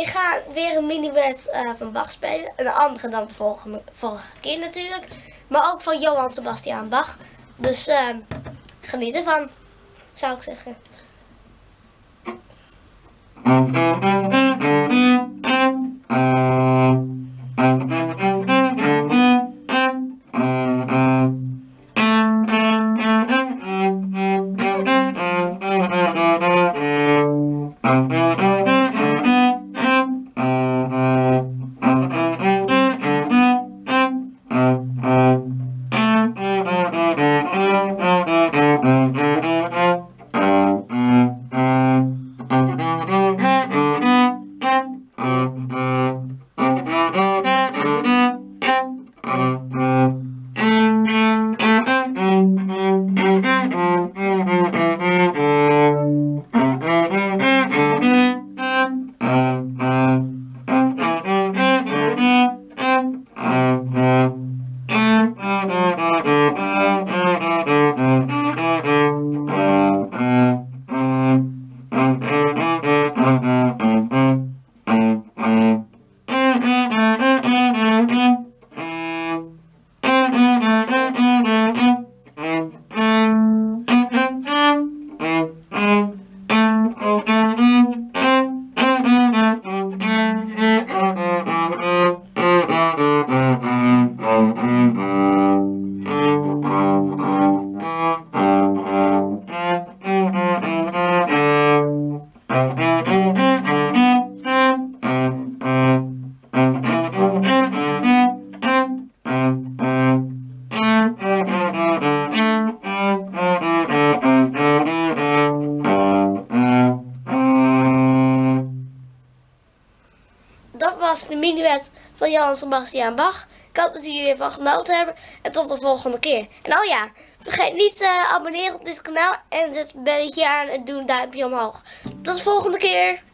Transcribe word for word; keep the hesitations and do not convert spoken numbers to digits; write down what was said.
ik ga weer een mini-wet uh, van Bach spelen. Een andere dan de volgende, vorige keer natuurlijk. Maar ook van Johann Sebastian Bach. Dus uh, geniet ervan, zou ik zeggen. Dat was de mini-wet van Johann Sebastian Bach. Ik hoop dat jullie ervan genoten hebben. En tot de volgende keer. En oh ja, vergeet niet te uh, abonneren op dit kanaal. En zet het belletje aan en doe een duimpje omhoog. Tot de volgende keer.